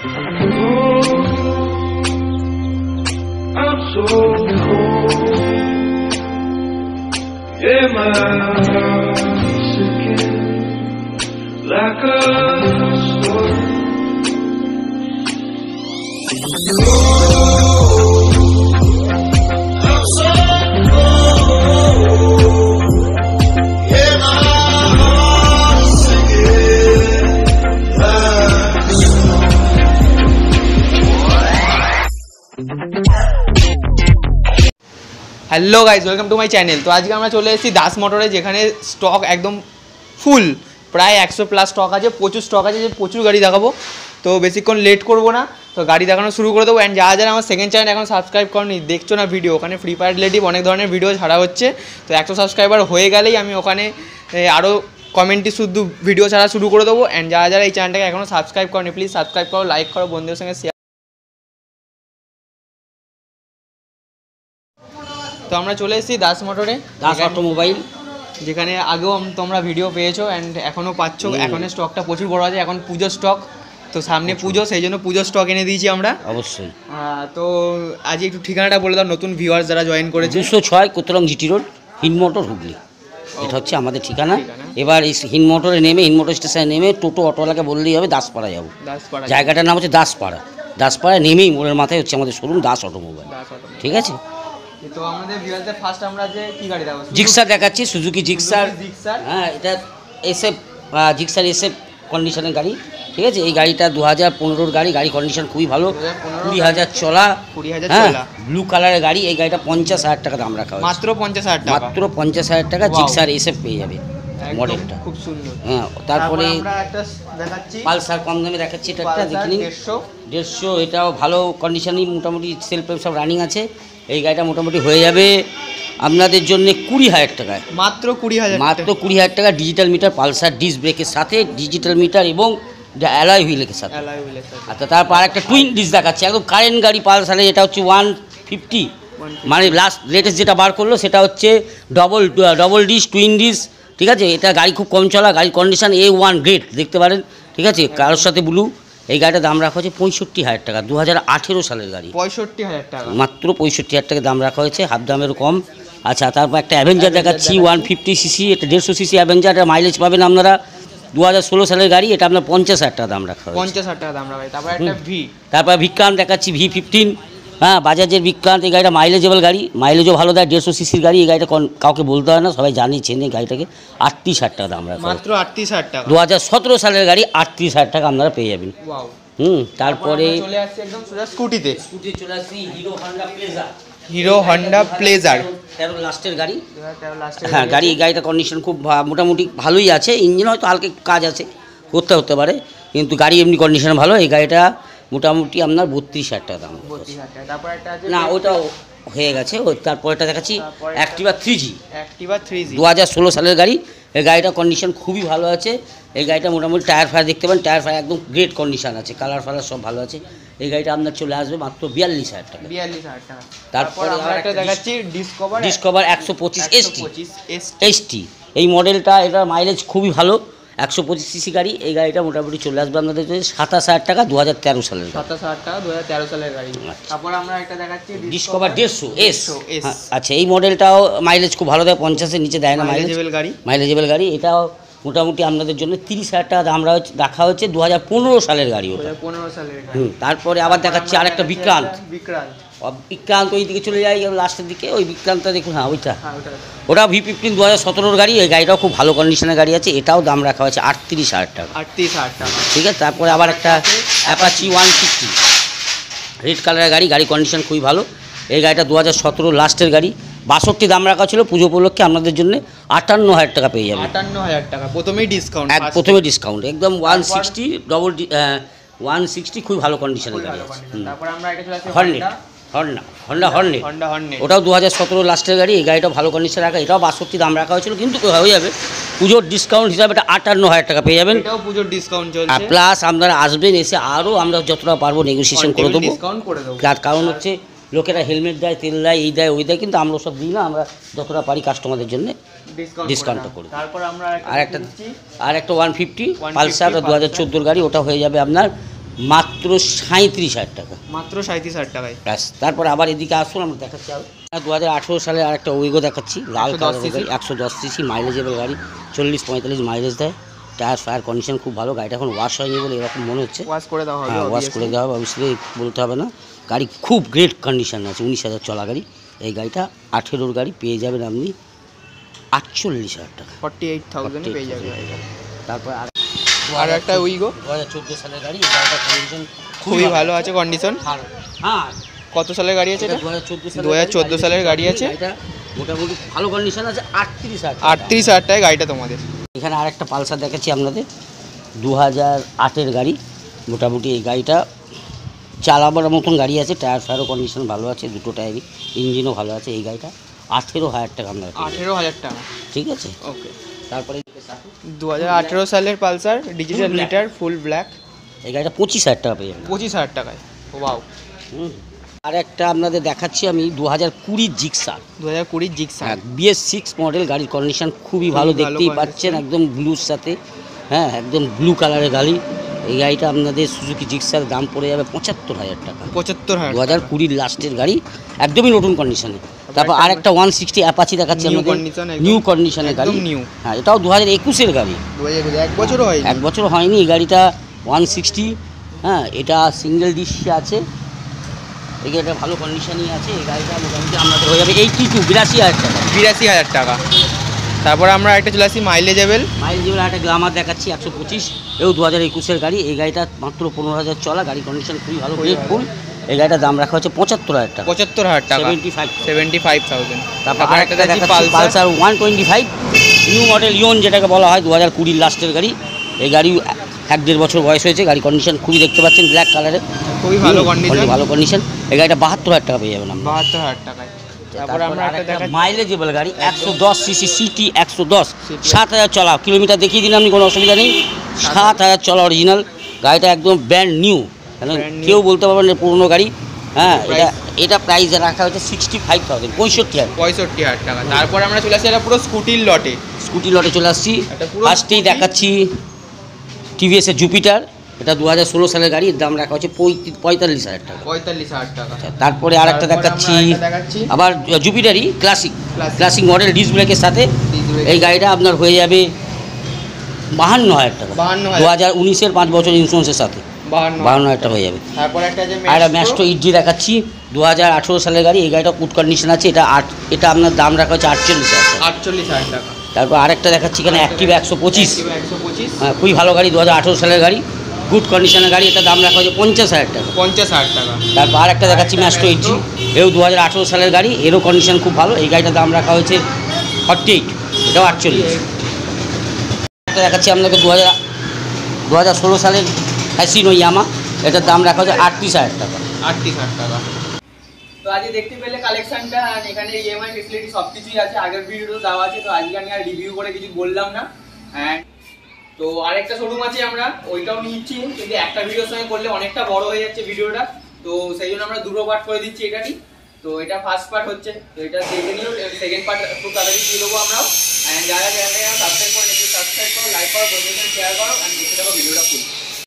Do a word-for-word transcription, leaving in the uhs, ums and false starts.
I'm so cold. Yeah, my heart's sinking like a storm. I'm so cold. Yeah, my heart's sinking like a storm. Hello guys, welcome to my channel. তো আজকে আমরা চলে এসেছি দাস মোটরে, যেখানে stock একদম ফুল, প্রায় একশো প্লাস স্টক আছে, প্রচুর স্টক আছে, যে প্রচুর গাড়ি দেখাবো। তো বেশিক্ষণ লেট করবো না, তো গাড়ি দেখানো শুরু করে দেবো। অ্যান্ড যারা যারা আমার সেকেন্ড চ্যানেল এখন সাবস্ক্রাইব করনি, দেখছো না ভিডিও, ওখানে ফ্রি ফায়ার রিলেটিভ অনেক ধরনের ভিডিও ছাড়া হচ্ছে। তো একশো সাবস্ক্রাইবার হয়ে গেলেই আমি ওখানে আরও কমেন্টে শুধু ভিডিও ছাড়া শুরু করে দেবো। অ্যান্ড যারা যারা এই চ্যানেলটাকে এখনও সাবস্ক্রাইব করনি, প্লিজ সাবস্ক্রাইব করো, লাইক করো, বন্ধুদের সঙ্গে শেয়ার। তো আমরা চলে এসেছি দাস মোটরে, দাস অটোমোবাইল, যেখানে আগেও তোমরা ভিডিও পেয়েছো অ্যান্ড এখনও পাচ্ছ। এখন স্টকটা প্রচুর বড় আছে, এখন পুজোর স্টক, তো সামনে পুজো, সেই জন্য পুজোর স্টক এনে দিয়েছি আমরা অবশ্যই। তো আজ একটু ঠিকানাটা বলে দাও নতুন ভিউয়ার্স যারা জয়েন করেছে। দুশো ছয় Kotrang GT road, Hind motor, Hooghly, এটা হচ্ছে আমাদের ঠিকানা। এবার এই হিন মোটরে নেমে, হিন মোটর স্টেশনে নেমে টোটো অটোওয়ালাকে বললেই হবে দাসপাড়া যাবো। দাসপাড়া জায়গাটার নাম হচ্ছে দাসপাড়া। দাসপাড়া নেমেই মোড়ের মাথায় হচ্ছে আমাদের শোরুম দাস অটোমোবাইল, ঠিক আছে। তো আমাদের ভিউয়ারদের ফার্স্ট আমরা যে কি গাড়ি দেখাবো, জিক্সার দেখাচ্ছি, সুজুকি জিক্সার। হ্যাঁ, এটা এসএফ জিক্সার এসএফ কন্ডিশনের গাড়ি, ঠিক আছে। এই গাড়িটা দু হাজার পনেরোর গাড়ি, গাড়ি কন্ডিশন খুবই ভালো, কুড়ি হাজার চলা, হ্যাঁ, ব্লু কালারের গাড়ি। এই গাড়িটা পঞ্চাশ হাজার টাকা দাম রাখা হয়, মাত্র পঞ্চাশ হাজার টাকা, মাত্র পঞ্চাশ হাজার টাকা জিক্সার এসএফ পেয়ে যাবে মডেলটা, খুব সুন্দর। হ্যাঁ, তারপরে আমরা একটা দেখাচ্ছি পালসার, কম দামে দেখাচ্ছি, এটা একটা দেখে নিন, দেড়শো। এটাও ভালো কন্ডিশনই, মোটামুটি সেলফ সব রানিং আছে। এই গাড়িটা মোটামুটি হয়ে যাবে আপনাদের জন্য কুড়ি হাজার টাকায়, মাত্র কুড়ি হাজার মাত্র কুড়ি হাজার টাকা। ডিজিটাল মিটার, পালসার ডিস্ক ব্রেকের সাথে ডিজিটাল মিটার এবং অ্যালয় হুইলের সাথে। আচ্ছা, তারপর আর একটা টুইন ডিস্ক দেখাচ্ছে, একদম কারেন্ট গাড়ি পালসারে। এটা হচ্ছে ওয়ান ফিফটি, মানে লাস্ট লেটেস্ট যেটা বার করলো সেটা হচ্ছে double double disc twin disc, ঠিক আছে। এটা গাড়ি খুব কম চলা, গাড়ির কন্ডিশন এ ওয়ান গ্রেড, দেখতে পারেন, ঠিক আছে। কারোর সাথে ব্লু। এই গাড়িটার দাম রাখা হয়েছে পঁয়ষট্টি হাজার টাকা, দু হাজার আঠেরো সালের গাড়ি, পঁয়ষট্টি হাজার টাকা, মাত্র পঁয়ষট্টি হাজার টাকা দাম রাখা হয়েছে, হাফ দামেরও কম। আচ্ছা, তারপর একটা অ্যাভেঞ্জার দেখাচ্ছি, ওয়ান ফিফটি সিসি, এটা দেড়শো সিসি অ্যাভেঞ্জার। এটা মাইলেজ পাবেন আপনারা, দু হাজার ষোলো সালের গাড়ি, এটা আপনার পঞ্চাশ হাজার টাকা দাম রাখা হয়েছে, পঞ্চাশ হাজার টাকা দাম রাখা হয়। তারপর একটা ভি, তারপর বিক্রান্ত দেখাচ্ছি, ভি ফিফটিন, হ্যাঁ, বাজাজের বিক্রান্ত। এই গাড়িটা মাইলেজেবল গাড়ি, মাইলেজও ভালো দেয়, দেড়শো সিসির গাড়ি। এই গাড়িটা কাউকে বলতে হয় না, সবাই জানি চেনে গাড়িটাকে। আটত্রিশ হাজার টাকা দাম রাখা, মাত্র আটত্রিশ হাজার টাকা, দু হাজার সতেরো সালের গাড়ি, আটত্রিশ হাজার টাকা আপনারা পেয়ে যাবেন। হুম, তারপরে চলে আসছে একদম সোজা স্কুটিতে, স্কুটি চলে আসছি, Hero Honda Pleasure, Hero Honda Pleasure তেরো লাস্টের গাড়ি। হ্যাঁ, গাড়ি, এই গাড়িটা কন্ডিশন খুব মোটামুটি ভালোই আছে, ইঞ্জিন হয়তো হালকা কাজ আছে, করতে হতে পারে, কিন্তু গাড়ি এমনি কন্ডিশন ভালো। এই গাড়িটা মোটামুটি আপনার বত্রিশ হাজার টাকা দাম। না, ওটাও হয়ে গেছে। তারপরেটা দেখাচ্ছি Activa three G, Activa three G, দু হাজার ষোলো সালের গাড়ি। এই গাড়িটা কন্ডিশন খুবই ভালো আছে। এই গাড়িটা মোটামুটি টায়ার ফায়ার দেখতে পান, টায়ার ফায়ার একদম গ্রেট কন্ডিশন আছে, কালার ফালার সব ভালো আছে। এই গাড়িটা আপনার চলে আসবে মাত্র বিয়াল্লিশ হাজার টাকা, বিয়াল্লিশ হাজার টাকা। তারপরে আমরা একটা দেখাচ্ছি ডিসকভার, ডিসকভার একশো পঁচিশ এসটি, এসটি এই মডেলটা। এটার মাইলেজ খুবই ভালো, একশো পঁচিশ সিসি গাড়ি। এই গাড়িটা মোটামুটি চলে আসবে আপনাদের সাতাশ হাজার টাকা, দু হাজার তেরো সালের, সাতাশ হাজার টাকা, দু হাজার তেরো সালের গাড়ি। তারপর আমরা একটা দেখাচ্ছি ডিসকভার দেড়শো এস। আচ্ছা, এই মডেলটাও মাইলেজ খুব ভালো দেয়, পঞ্চাশের নিচে দেয় না মাইলেজ, গাড়ি, মাইলেজেবল গাড়ি। এটাও মোটামুটি আপনাদের জন্য তিরিশ হাজার টাকা দাম রাখা হচ্ছে, দু হাজার পনেরো সালের গাড়ি, ওটা পনেরো সালের গাড়ি। হুম, তারপরে আবার দেখাচ্ছি আরেকটা বিক্রান্ত, বিক্রান্ত বিক্রান্ত ওই দিকে চলে যাই লাস্টের দিকে, ওই বিক্রান্তটা দেখুন, হ্যাঁ ওইটা, ওটা ভি ফিফটিন, দু হাজার সতেরোর গাড়ি। এই গাড়িটাও খুব ভালো কন্ডিশনের গাড়ি আছে, এটাও দাম রাখা হয়েছে আটত্রিশ হাজার টাকা, আটত্রিশ হাজার টাকা, ঠিক আছে। তারপরে আবার একটা অ্যাপাচি ওয়ান ফিফটি, রেড কালারের গাড়ি, গাড়ি কন্ডিশন খুবই ভালো। এই গাড়িটা দু হাজার সতেরো লাস্টের গাড়ি, বাষট্টি দাম রাখা ছিল, পুজো উপলক্ষে আপনাদের জন্য আটান্ন হাজার টাকা পেয়ে যাবে, আটান্ন হাজার টাকা প্রথমেই ডিসকাউন্ট, এক প্রথমে ডিসকাউন্ট একদম one sixty double one sixty, খুব ভালো কন্ডিশনের গাড়ি আছে। তারপর আমরা একটা চলে আসছি Hornet, Honda Honda Hornet, Honda Hornet, ওটাও দু হাজার সতেরো লাস্টের গাড়ি। এই গাড়িটাও ভালো কন্ডিশনে রাখা, এটাও বাষট্টি দাম রাখা হয়েছিল, কিন্তু হয়ে যাবে পুজোর ডিসকাউন্ট হিসাবে এটা আটান্ন হাজার টাকা পেয়ে যাবেন, এটাও পুজোর ডিসকাউন্ট চলছে। আর প্লাস আপনারা আসবেন, এসে আরও আমরা যতটা পারবো নেগোসিয়েশন করে দেবো, ডিসকাউন্ট করে দেবো। তার কারণ হচ্ছে লোকেরা হেলমেট দেয়, তেল দেয়, এই দেয়, ওই দেয়, কিন্তু আমরা সব দিই না, আমরা যতটা পারি কাস্টমারদের জন্য ডিসকাউন্টটা করি। তারপর আমরা আর একটা আর একটা ওয়ান ফিফটি পালসার দু হাজার চোদ্দোর গাড়ি, ওটা হয়ে যাবে আপনার মাত্র সাঁত্রিশ হাজার টাকা, মাত্র সাঁত্রিশ হাজার টাকায়। ব্যাস। তারপর আবার এদিকে আসুন, আমরা দেখাচ্ছি আরও দু হাজার আঠেরো সালে আর একটা ওইগো দেখাচ্ছি, লাল কালারের গাড়ি, একশো দশ সিসি মাইলেজেবল গাড়ি, চল্লিশ পঁয়তাল্লিশ মাইলেজ দেয়, টায়ার ফায়ার কন্ডিশন খুব ভালো, গাড়িটা এখন ওয়াশ হয়নি বলে এরকম মনে হচ্ছে। ওয়াশ করে দেওয়া হবে, হ্যাঁ ওয়াশ করে দেওয়া হবে, অবশ্যই বলতে হবে না। গাড়ি খুব গ্রেট কন্ডিশন আছে, উনিশ হাজার চলা গাড়ি। এই গাড়িটা আঠেরোর গাড়ি পেয়ে যাবেন আপনি আটচল্লিশ হাজার টাকা, ফর্টি এইট থাউজেন্ডে পেয়ে যাবে গাড়িটা। তারপর আর আর একটা উইগো দু হাজার চোদ্দো সালের গাড়ি, এই গাড়িটার কন্ডিশন খুবই ভালো আছে কন্ডিশন। হ্যাঁ কত সালের গাড়ি আছে এটা? দু হাজার চোদ্দো দু হাজার চোদ্দো সালের গাড়ি আছে, এটা মোটামুটি ভালো কন্ডিশন আছে, আটত্রিশ হাজার আটত্রিশ হাজার টাকায় গাড়িটা তোমাদের। এখানে আরেকটা পালসার দেখাচ্ছি আপনাদের, দু হাজার আটের গাড়ি, মোটামুটি এই গাড়িটা চালাবার মতন গাড়ি আছে, টায়ার ফায়ারও কন্ডিশন ভালো আছে, দুটো টায়ারই, ইঞ্জিনও ভালো আছে। এই গাড়িটা আঠেরো হাজার টাকা আমরা, আঠেরো হাজার টাকা, ঠিক আছে। ওকে। তারপরে দু হাজার আঠেরো সালের Pulsar digital meter full black, এই গাড়িটা পঁচিশ হাজার টাকা পেয়ে যাবেন, পঁচিশ হাজার টাকায়। ওয়াও। হুম। আর একটা আপনাদের দেখাচ্ছি আমি দু হাজার কুড়ির জিক্সার, দু হাজার কুড়ির জিক্সার, হ্যাঁ বিএস সিক্স মডেল, গাড়ির কন্ডিশন খুবই ভালো, ভালো দেখতেই condition। পাচ্ছেন, একদম ব্লুর সাথে, হ্যাঁ একদম ব্লু কালারের গাড়ি। এই গাড়িটা আপনাদের সুজুকি জিক্সার দাম পড়ে যাবে পঁচাত্তর হাজার টাকা, পঁচাত্তর হাজার দু হাজার কুড়ির লাস্টের গাড়ি, একদমই নতুন কন্ডিশনে। তারপর আর একটা ওয়ান সিক্সটি অ্যাপাচি দেখাচ্ছি New আমাদের, condition, একদম- নিউ কন্ডিশনের গাড়ি, একদম new। হ্যাঁ এটাও দু হাজার একুশের গাড়ি, দু হাজার একুশ, এক বছরও হয় এক বছর হয়নি এই গাড়িটা, ওয়ান সিক্সটি, হ্যাঁ এটা সিঙ্গেল ডিস্ক আছে, এই গাড়িটা ভালো কন্ডিশনই আছে। এই গাড়িটা মোটামুটি আপনাদের হয়ে যাবে এইটি টু বিরাশি হাজার টাকা, বিরাশি হাজার টাকা। তারপর আমরা একটা চলে আসি মাইলেজেবল, মাইল যেগুলো একটা গ্লামার দেখাচ্ছি একশো পঁচিশ, এও দু হাজার একুশের গাড়ি। এই গাড়িটা মাত্র পনেরো হাজার চলা, গাড়ি কন্ডিশন খুবই ভালো, খুবই ভালো। ফুল। এই গাড়িটার দাম রাখা হচ্ছে পঁচাত্তর হাজার টাকা, পঁচাত্তর হাজার টাকা, seventy five. Seventy five thousand. তারপর আরেকটা দেখাচ্ছি Pulsar one twenty five new model ইয়ন, যেটাকে বলা হয়, দু হাজার কুড়ির লাস্টের গাড়ি। এই গাড়ি এক দেড় বছর বয়স হয়েছে, গাড়ি কন্ডিশন খুবই দেখতে পাচ্ছেন, ব্ল্যাক কালারের, খুবই ভালো কন্ডিশন, ভালো কন্ডিশন। এই গাড়িটা বাহাত্তর হাজার টাকা পেয়ে যাবেন আমরা। বাহাত্তর হাজার টাকায়। তারপর আমরা একটা দেখাচ্ছি মাইলেজেবল গাড়ি একশো দশ সিসি সিটি একশো দশ, সাত হাজার চলা, কিলোমিটার দেখিয়ে দিন আপনি, কোনো অসুবিধা নেই, সাত হাজার চলা অরিজিনাল গাড়িটা, একদম ব্র্যান্ড নিউ, কেউ বলতে পারবেন না পুরনো গাড়ি। হ্যাঁ এটা এটা প্রাইস রাখা হয়েছে সিক্সটি ফাইভ থাউজেন্ড, পঁয়ষট্টি হাজার পঁয়ষট্টি হাজার টাকা। তারপর আমরা চলে আসি একটা পুরো স্কুটির লটে, স্কুটি লটে চলে আসছি। একটা পুরো ফার্স্টেই scooty। দেখাচ্ছি টিভিএসের জুপিটার, এটা দু হাজার ষোলো সালের গাড়ি, এর দাম রাখা হচ্ছে পঁয়ত্রিশ পঁয়তাল্লিশ হাজার টাকা। পঁয়তাল্লিশ হাজার টাকা। তারপরে আর একটা তারপর দেখাচ্ছি, আমরা আরেকটা দেখাচ্ছি। আবার জুপিটারই classic, Classic। Classic model disc ব্রেকের সাথে। Disc brake। এই গাড়িটা আপনার হয়ে যাবে বাহান্ন হাজার টাকা, বাহান্ন দু হাজার, হাজার উনিশের পাঁচ বছর ইন্স্যুরেন্সের সাথে, বাহান্ন বাহান্ন হাজার টাকা হয়ে যাবে। তারপর একটা যে আর ম্যাস্ট্রো ইডি দেখাচ্ছি, দু হাজার আঠেরো সালের গাড়ি, এই গাড়িটা গুড কন্ডিশন আছে, এটা আট এটা আপনার দাম রাখা হচ্ছে আটচল্লিশ হাজার টাকা। আটচল্লিশ হাজার টাকা। তারপর আরেকটা দেখাচ্ছি এখানে অ্যাক্টিভা একশো পঁচিশ, একশো পঁচিশ, হ্যাঁ খুবই ভালো গাড়ি, দু হাজার আঠেরো সালের গাড়ি, গুড কন্ডিশনের গাড়ি, এটা দাম রাখা হচ্ছে পঞ্চাশ হাজার টাকা। পঞ্চাশ হাজার টাকা। তারপর আরেকটা দেখাচ্ছি ম্যাস্ট্রো ইডি, এও দু হাজার আঠেরো সালের গাড়ি, এরও কন্ডিশন খুব ভালো, এই গাড়িটার দাম রাখা হয়েছে ফর্টি এইট, এটাও আটচল্লিশ। একটা দেখাচ্ছি আপনাকে দু হাজার দু হাজার ষোলো সালের হ্যাসিনো ইয়ামা, এটার দাম রাখা হচ্ছে আটত্রিশ হাজার টাকা। আটত্রিশ হাজার টাকা। তো আজকে দেখতে পেলে কালেকশনটা, আর এখানে ইএমআই ফেসিলিটি সব কিছুই আছে, আগের ভিডিও দেওয়া আছে, তো আজকে আমি আর রিভিউ করে কিছু বললাম না। অ্যান্ড তো আরেকটা শোরুম আছে, আমরা ওইটাও নিচ্ছি, কিন্তু একটা ভিডিওর সঙ্গে করলে অনেকটা বড় হয়ে যাচ্ছে ভিডিওটা, তো সেই জন্য আমরা দুটো পার্ট করে দিচ্ছি এটারই। তো এটা ফার্স্ট পার্ট হচ্ছে, তো এটা দেখে নিও, সেকেন্ড পার্ট একটু তাড়াতাড়ি দিয়ে দেবো আমরাও। অ্যান্ড যারা চ্যানেলটা সাবস্ক্রাইব করো, সাবস্ক্রাইব করো, লাইক করো, বন্ধুদের শেয়ার করো, অ্যান্ড দেখে দেখো ভিডিওটা ফুল।